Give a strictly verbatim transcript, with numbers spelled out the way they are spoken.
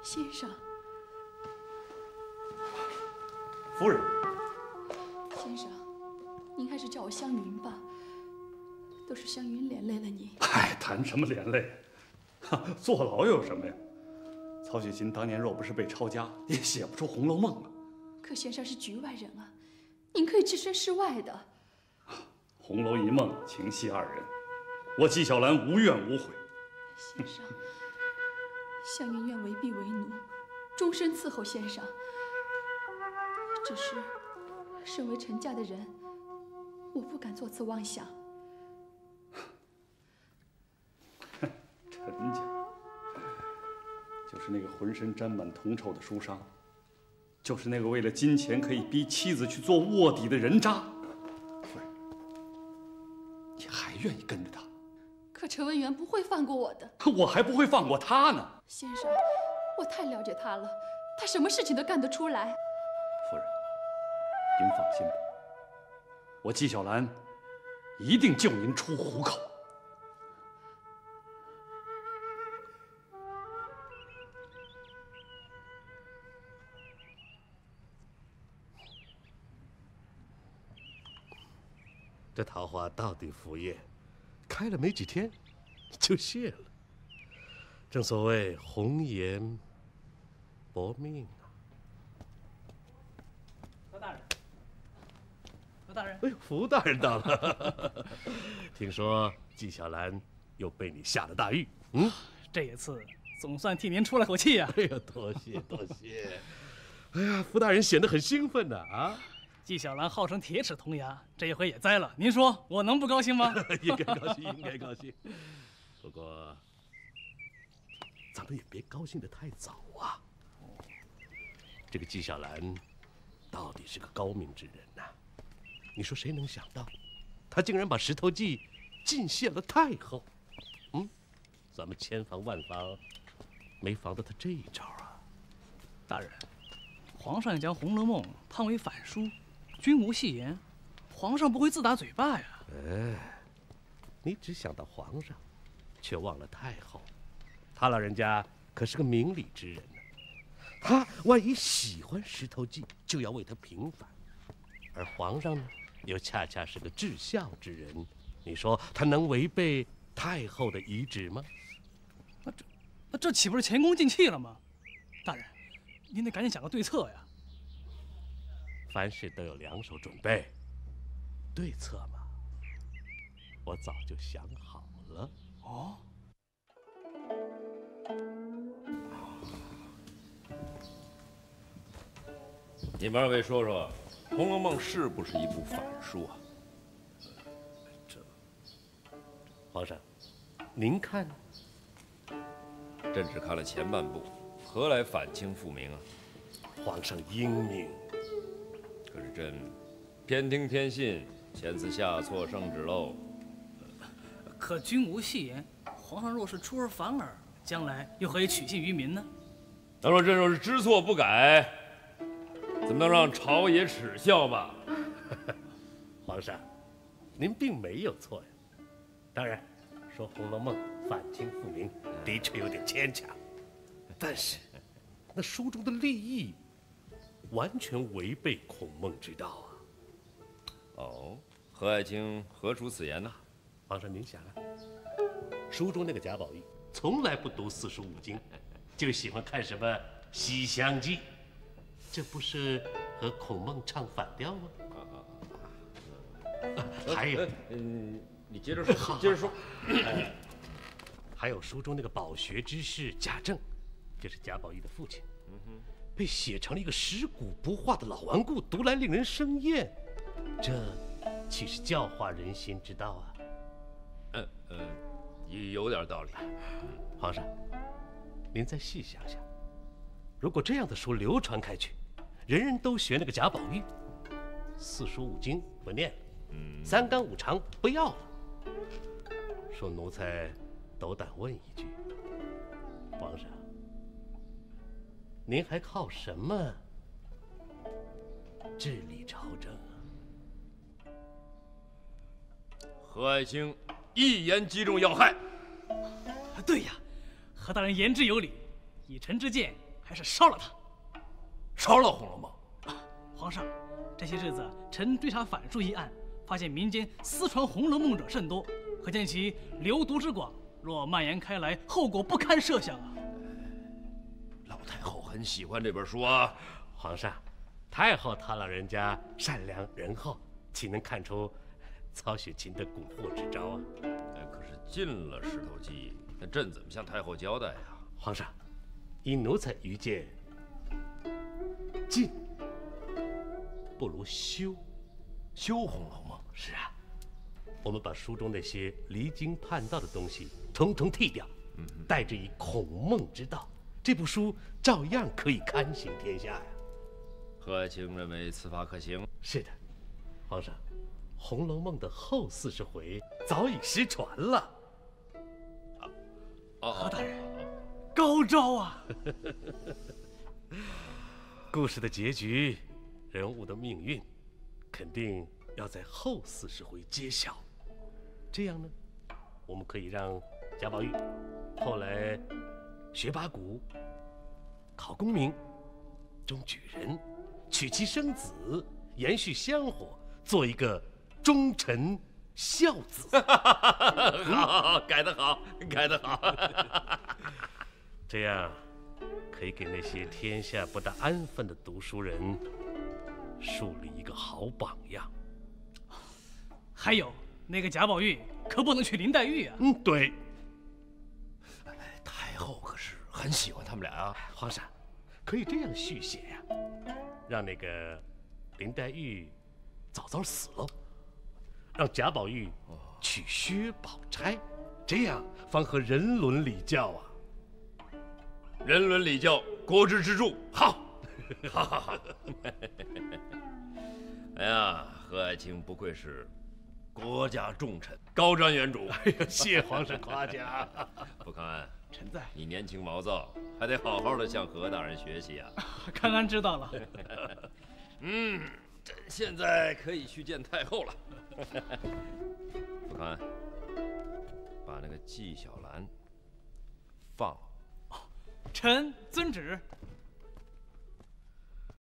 先生， 夫人。 先生，您还是叫我湘云吧，都是湘云连累了您。 嗨，谈什么连累？哈，坐牢又有什么呀？曹雪芹当年若不是被抄家，也写不出《红楼梦》啊。 可先生是局外人啊，您可以置身事外的。 红楼一梦，情系二人，我纪晓岚无怨无悔。 先生，湘云愿为婢为奴，终身伺候先生。只是，身为陈家的人，我不敢做此妄想。 陈家，就是那个浑身沾满铜臭的书商，就是那个为了金钱可以逼妻子去做卧底的人渣。夫人，你还愿意跟着他？ 可陈文元不会放过我的， 我还不会放过他呢。 先生，我太了解他了，他什么事情都干得出来。 夫人，您放心吧，我纪晓岚一定救您出虎口。 这桃花到底敷衍，开了没几天就谢了。正所谓红颜薄命啊。 何大人，何大人， 哎呦，福大人到了。听说纪晓岚又被你下了大狱，嗯， 这一次总算替您出了口气呀。 哎呀，多谢多谢。哎呀，福大人显得很兴奋呢啊。 纪晓岚号称铁齿铜牙，这一回也栽了。您说我能不高兴吗？ 应该高兴，应该高兴。不过，咱们也别高兴得太早啊。这个纪晓岚，到底是个高明之人呐、啊。你说谁能想到，他竟然把石头记进献了太后？嗯，咱们千防万防，没防到他这一招啊。 大人，皇上将《红楼梦》判为反书。君无戏言，皇上不会自打嘴巴呀？ 哎，你只想到皇上，却忘了太后。他老人家可是个明理之人呢。他万一喜欢石头记，就要为他平反；而皇上呢，又恰恰是个至孝之人。你说他能违背太后的遗旨吗？ 那这，那这岂不是前功尽弃了吗？大人，您得赶紧想个对策呀！ 凡事都有两手准备，对策嘛，我早就想好了。 哦， 你们二位说说，《红楼梦》是不是一部反书啊？ 这，皇上，您看呢？ 朕只看了前半部，何来反清复明啊？ 皇上英明。 可是朕偏听偏信，遣词下错，圣旨喽。 可君无戏言，皇上若是出尔反尔，将来又何以取信于民呢？ 那若朕若是知错不改，怎么能让朝野耻笑吧？ 皇上，您并没有错呀。当然，说《红楼梦》反清复明的确有点牵强，但是那书中的立意完全违背孔孟之道啊！ 哦，何爱卿何出此言呢？ 皇上您想啊，书中那个贾宝玉从来不读四书五经，就喜欢看什么《西厢记》，这不是和孔孟唱反调吗？啊，还有， 嗯，你接着说，你接着说。 还有书中那个饱学之士贾政，就是贾宝玉的父亲。嗯哼。被写成了一个食古不化的老顽固，读来令人生厌，这岂是教化人心之道啊？ 嗯嗯，也有点道理。 皇上，您再细想想，如果这样的书流传开去，人人都学那个贾宝玉，四书五经不念了，嗯，三纲五常不要了，说奴才斗胆问一句，皇上，您还靠什么治理朝政啊？ 何爱卿一言击中要害。 对呀，何大人言之有理。以臣之见， 还是烧了它。 烧了《红楼梦》 啊，皇上，这些日子臣追查反书一案，发现民间私传《红楼梦》者甚多，可见其流毒之广。若蔓延开来，后果不堪设想啊！ 老太后很喜欢这本书啊。 皇上，太后她老人家善良仁厚，岂能看出曹雪芹的蛊惑之招啊？ 哎，可是进了石头记，那朕怎么向太后交代呀？ 皇上，依奴才愚见，禁不如修。 修《红楼梦》 是啊，我们把书中那些离经叛道的东西统统剔掉，嗯、带着以孔孟之道，这部书照样可以堪行天下呀。 贺爱卿认为此法可行？ 是的，皇上，《红楼梦》的后四十回早已失传了。 啊，何大人，高招啊！ 故事的结局，人物的命运，肯定要在后四十回揭晓。这样呢，我们可以让贾宝玉后来学八股、考功名、中举人，娶妻生子，延续香火，做一个忠臣孝子。 好，改得好，改得好。 这样可以给那些天下不大安分的读书人树立一个好榜样。 还有那个贾宝玉可不能娶林黛玉啊！ 嗯，对。 太后可是很喜欢他们俩啊。 皇上，可以这样续写呀、啊，让那个林黛玉早早死了，让贾宝玉娶薛宝钗，这样方合人伦礼教啊。 人伦礼教，国之支柱。好，好好好。哎呀，贺爱卿不愧是国家重臣，高瞻远瞩。 哎呀，谢皇上夸奖。 傅康安， 臣在。 你年轻毛躁，还得好好的向何大人学习啊。 康安知道了。 嗯，朕现在可以去见太后了。傅康安，把那个纪晓岚放了。 臣遵旨。